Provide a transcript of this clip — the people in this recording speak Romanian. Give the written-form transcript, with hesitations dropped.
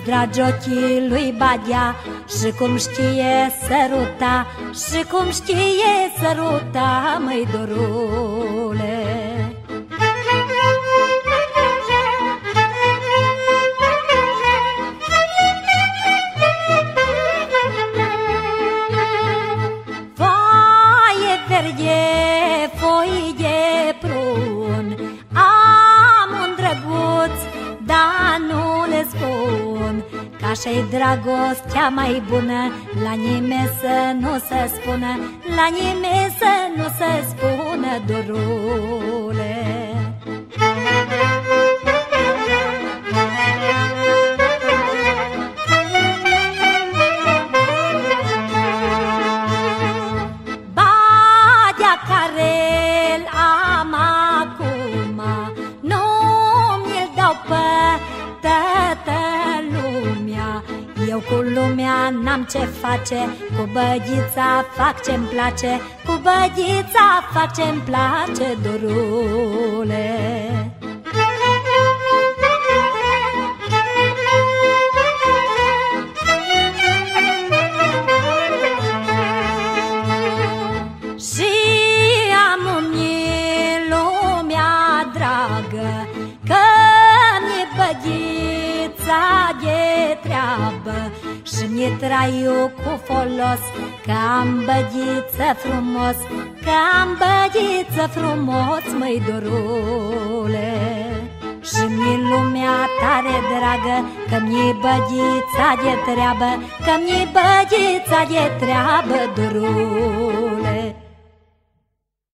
dragi ochii lui Badea, și cum știe săruta, și cum știe săruta, măi dorule. Foaie verde, foi de prun, am un drăguț, dar nu le spun, că așa-i dragostea mai bună, la nimeni să nu se spună, la nimeni să nu se spună, dorule. Badea care-l am acum, nu mi-l dau pe toată lumea. Eu cu lumea n-am ce face, cu bădița fac ce-mi place, cu bădița fac ce-mi place, dorule. Și am mie lumea dragă, că mi-e bădița de treabă, și mi-e traiul cu folos, că am bădiță frumos, că am bădiță frumos, măi dorule. Și mi-e lumea tare dragă, că mi-e bădița de treabă, că mi-e bădița de treabă, dorule.